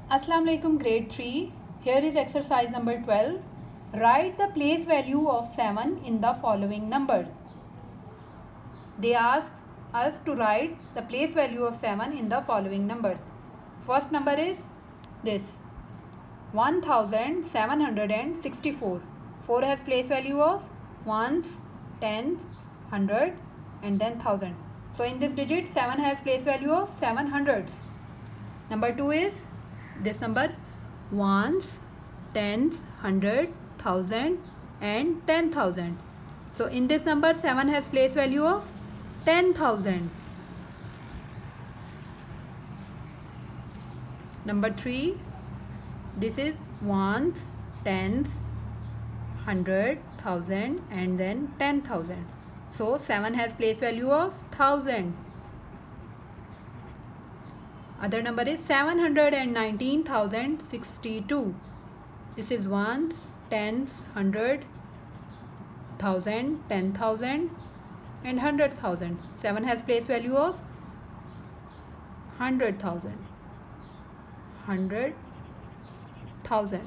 Assalamu alaikum, grade 3. Here is exercise number 12. Write the place value of 7 in the following numbers. They ask us to write the place value of 7 in the following numbers. First number is this, 1764. 4 has place value of ones, tens, hundred and then thousand. So in this digit 7 has place value of 7 hundreds. Number 2 is this number, ones, tens, hundred, thousand and 10,000. So in this number 7 has place value of 10,000. Number 3, this is ones, tens, hundred, thousand and then 10,000. So 7 has place value of 1000. Other number is 719,062. This is ones, tens, hundred, thousand, 10,000 and 100,000. 7 has place value of 100,000. 100,000.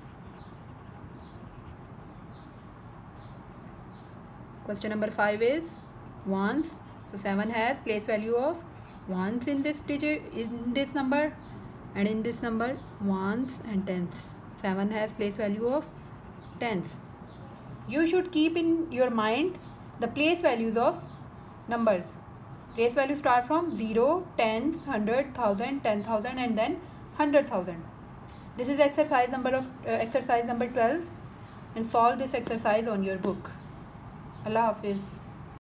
Question number 5 is ones. So 7 has place value of ones in this digit, in this number, and in this number ones and tens. 7 has place value of tens. You should keep in your mind the place values of numbers. Place values start from 0, tens, 100, 1000, 10,000 and then 100,000. This is exercise number 12, and solve this exercise on your book. Allah Hafiz.